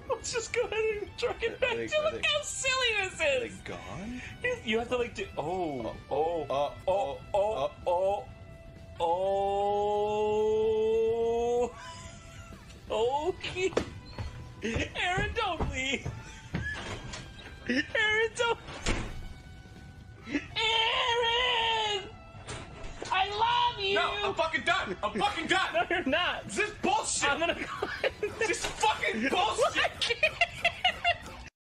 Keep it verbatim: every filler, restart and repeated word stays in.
Let's just go ahead and truck it back they, to look they, how silly this is! Are they gone? You have to like do... Oh, oh, oh, oh, oh, oh, oh, oh, okay. Aaron, don't leave! Aaron, don't... Aaron! I love you! No, I'm fucking done! I'm fucking done! No, you're not! This is bullshit! I'm gonna go... This is fucking bullshit! I can't!